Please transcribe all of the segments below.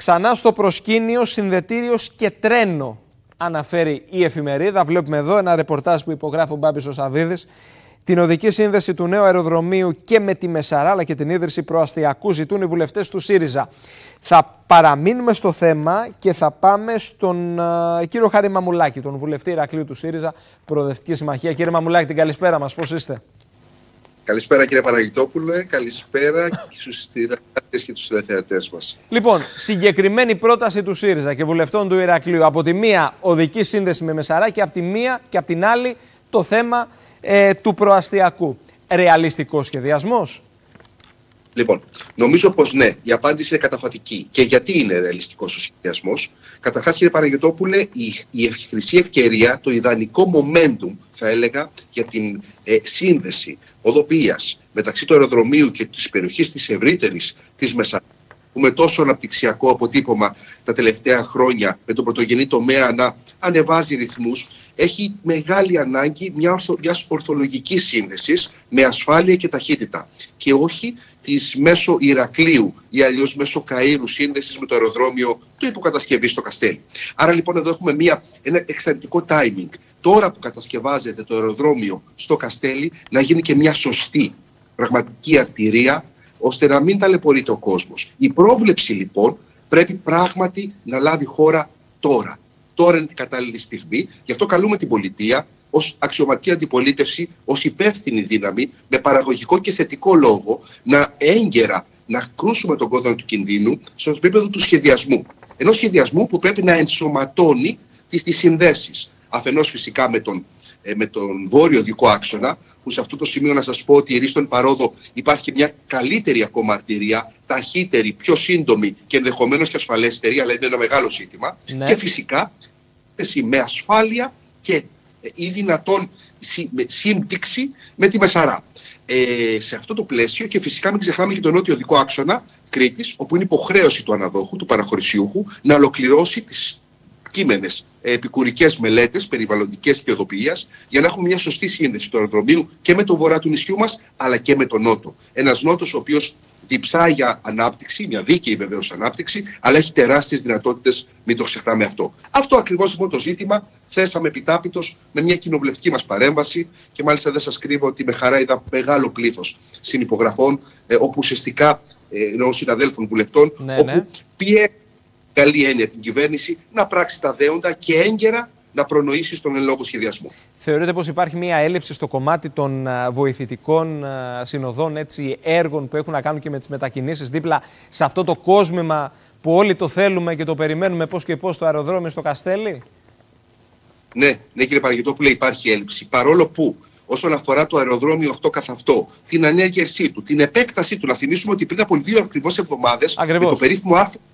Ξανά στο προσκήνιο συνδετήριος και τρένο, αναφέρει η εφημερίδα. Βλέπουμε εδώ ένα ρεπορτάζ που υπογράφει ο Μπάμπης ο Σαββίδης. Την οδική σύνδεση του νέου αεροδρομίου και με τη Μεσαρά, αλλά και την ίδρυση προαστιακού ζητούν οι βουλευτές του ΣΥΡΙΖΑ. Θα παραμείνουμε στο θέμα και θα πάμε στον κύριο Χάρη Μαμουλάκη, τον βουλευτή Ηρακλείου του ΣΥΡΙΖΑ, Προοδευτική Συμμαχία. Κύριε Μαμουλάκη, την καλησπέρα μας. Πώς είστε? Καλησπέρα κύριε Παναγιτόπουλε, καλησπέρα στους τηλεθεατές και τους τηλεθεατές μας. Λοιπόν, συγκεκριμένη πρόταση του ΣΥΡΙΖΑ και βουλευτών του Ηρακλείου. Από τη μία οδική σύνδεση με Μεσαρά και από τη μία και από την άλλη το θέμα του προαστιακού. Ρεαλιστικός σχεδιασμός? Λοιπόν, νομίζω πως ναι, η απάντηση είναι καταφατική. Και γιατί είναι ρεαλιστικός ο σχεδιασμός? Καταρχάς, κύριε Παναγιωτόπουλε, η χρυσή ευκαιρία, το ιδανικό momentum, θα έλεγα, για την σύνδεση οδοποιίας μεταξύ του αεροδρομίου και της περιοχής της ευρύτερης της Μεσαράς, που με τόσο αναπτυξιακό αποτύπωμα τα τελευταία χρόνια, με τον πρωτογενή τομέα να ανεβάζει ρυθμούς, έχει μεγάλη ανάγκη μιας ορθολογικής σύνδεσης με ασφάλεια και ταχύτητα. Και όχι της μέσω Ηρακλείου ή αλλιώς μέσω Καΐρου σύνδεσης με το αεροδρόμιο του υποκατασκευή στο Καστέλι. Άρα λοιπόν εδώ έχουμε ένα εξαιρετικό timing. Τώρα που κατασκευάζεται το αεροδρόμιο στο Καστέλι, να γίνει και μια σωστή πραγματική αρτηρία, ώστε να μην ταλαιπωρείται ο κόσμος. Η πρόβλεψη λοιπόν πρέπει πράγματι να λάβει χώρα τώρα. Τώρα είναι την κατάλληλη στιγμή. Γι' αυτό καλούμε την πολιτεία ως αξιωματική αντιπολίτευση, ως υπεύθυνη δύναμη, με παραγωγικό και θετικό λόγο, να έγκαιρα να κρούσουμε τον κόδωνα του κινδύνου στο επίπεδο του σχεδιασμού. Ενός σχεδιασμού που πρέπει να ενσωματώνει τις συνδέσεις. Αφενός φυσικά με τον βόρειο οδικό άξονα, που σε αυτό το σημείο να σας πω ότι η Ρίστον Παρόδο υπάρχει μια καλύτερη ακόμα αρτηρία, ταχύτερη, πιο σύντομη και ενδεχομένως και ασφαλέστερη, αλλά είναι ένα μεγάλο ζήτημα. Ναι. Και φυσικά με ασφάλεια και ή δυνατόν σύμπτυξη με τη Μεσαρά. Σε αυτό το πλαίσιο, και φυσικά μην ξεχνάμε και τον νότιο οδικό άξονα Κρήτης, όπου είναι υποχρέωση του αναδόχου, του παραχωρησιούχου, να ολοκληρώσει τις κείμενες επικουρικές μελέτες περιβαλλοντικές και οδοποιίας, για να έχουμε μια σωστή σύνδεση του αεροδρομίου και με το βορρά του νησιού μας, αλλά και με τον νότο. Ένας νότος ο οποίος διψάει για ανάπτυξη, μια δίκαιη βεβαίως ανάπτυξη, αλλά έχει τεράστιες δυνατότητες, μην το ξεχνάμε αυτό. Αυτό ακριβώς λοιπόν το ζήτημα θέσαμε επιτάπητος με μια κοινοβουλευτική μας παρέμβαση, και μάλιστα δεν σας κρύβω ότι με χαρά είδα μεγάλο πλήθος συνυπογραφών, όπου ουσιαστικά εννοώ συναδέλφων βουλευτών, όπου πιέζει καλή έννοια την κυβέρνηση να πράξει τα δέοντα και έγκαιρα να προνοήσει στον εν λόγω σχεδιασμό. Θεωρείτε πως υπάρχει μια έλλειψη στο κομμάτι των βοηθητικών συνοδών, έργων που έχουν να κάνουν και με τις μετακινήσεις δίπλα σε αυτό το κόσμημα που όλοι το θέλουμε και το περιμένουμε πώς και πώς, το αεροδρόμιο στο Καστέλι? Ναι, κύριε Παναγιωτόπουλε, υπάρχει έλλειψη. Παρόλο που όσον αφορά το αεροδρόμιο αυτό καθ' αυτό, την ανέργευσή του, την επέκτασή του, να θυμίσουμε ότι πριν από 2 ακριβώς εβδομάδες, με το περίφημο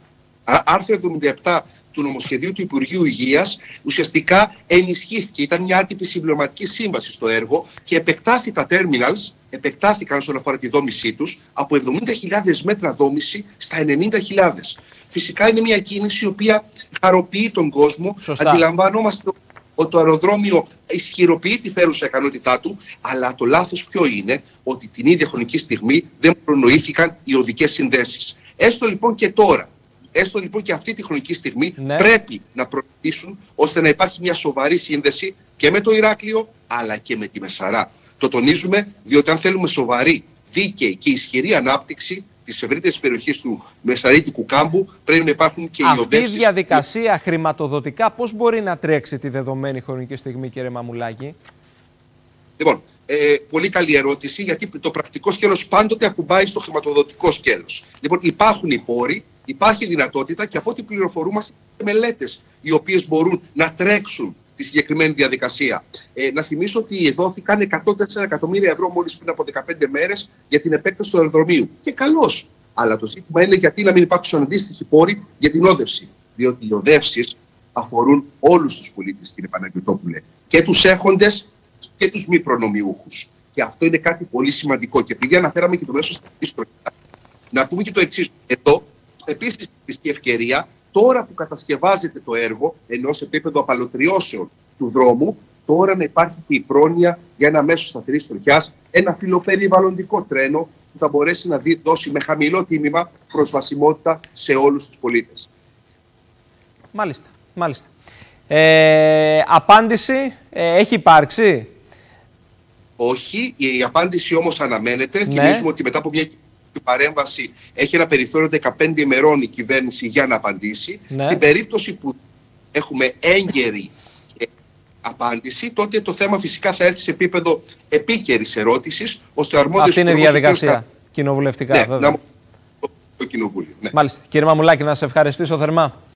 άρθρο 77 του νομοσχεδίου του Υπουργείου Υγείας, ουσιαστικά ενισχύθηκε. Ήταν μια άτυπη συμπληρωματική σύμβαση στο έργο και επεκτάθη τα terminals, επεκτάθηκαν όσον αφορά τη δόμησή τους, από 70.000 μέτρα δόμηση στα 90.000. Φυσικά είναι μια κίνηση η οποία χαροποιεί τον κόσμο. Σωστά. Αντιλαμβανόμαστε ότι το αεροδρόμιο ισχυροποιεί τη φέρουσα ικανότητά του, αλλά το λάθος ποιο είναι? Ότι την ίδια χρονική στιγμή δεν προνοήθηκαν οι οδικές συνδέσεις. Έστω λοιπόν και τώρα, έστω λοιπόν και αυτή τη χρονική στιγμή, πρέπει να προωθήσουν ώστε να υπάρχει μια σοβαρή σύνδεση και με το Ηράκλειο αλλά και με τη Μεσαρά. Το τονίζουμε διότι αν θέλουμε σοβαρή, δίκαιη και ισχυρή ανάπτυξη της ευρύτερης περιοχής του Μεσαρίτικου κάμπου, πρέπει να υπάρχουν και οι οδεύσεις. Αυτή η διαδικασία χρηματοδοτικά πώς μπορεί να τρέξει τη δεδομένη χρονική στιγμή, κύριε Μαμουλάκη? Λοιπόν, πολύ καλή ερώτηση, γιατί το πρακτικό σκέλος πάντοτε ακουμπάει στο χρηματοδοτικό σκέλος. Λοιπόν, υπάρχουν οι πόροι, υπάρχει δυνατότητα, και από ό,τι πληροφορούμαστε, μελέτες οι οποίες μπορούν να τρέξουν τη συγκεκριμένη διαδικασία. Να θυμίσω ότι δόθηκαν 104 εκατομμύρια ευρώ μόλις πριν από 15 μέρες για την επέκταση του αεροδρομίου. Και καλώς. Αλλά το ζήτημα είναι γιατί να μην υπάρξουν αντίστοιχοι πόροι για την όδευση. Διότι οι οδεύσεις αφορούν όλους τους πολίτες, κύριε Παναγιωτόπουλε. Και τους έχοντες και τους μη προνομιούχους. Και αυτό είναι κάτι πολύ σημαντικό. Και επειδή αναφέραμε και το μέσο στρατηγικής τροχιάς, να πούμε και το εξής. Εδώ, επίσης, η ευκαιρία, τώρα που κατασκευάζεται το έργο, ενώ σε επίπεδο απαλωτριώσεων του δρόμου, τώρα να υπάρχει και η πρόνοια για ένα μέσο σταθερής τροχιάς, ένα φιλοπεριβαλλοντικό τρένο που θα μπορέσει να δώσει με χαμηλό τίμημα προσβασιμότητα σε όλους τους πολίτες. Μάλιστα. Απάντηση έχει υπάρξει? Όχι, η απάντηση όμως αναμένεται. Θυμίζουμε ότι μετά από μια παρέμβαση έχει ένα περιθώριο 15 ημερών η κυβέρνηση για να απαντήσει. Στην περίπτωση που έχουμε έγκαιρη απάντηση, τότε το θέμα φυσικά θα έρθει σε επίπεδο επίκαιρης ερώτησης, ώστε αρμόδιος... Αυτή είναι η διαδικασία κοινοβουλευτικά, βέβαια. Το κοινοβούλιο. Μάλιστα. Κύριε Μαμουλάκη, να σε ευχαριστήσω θερμά.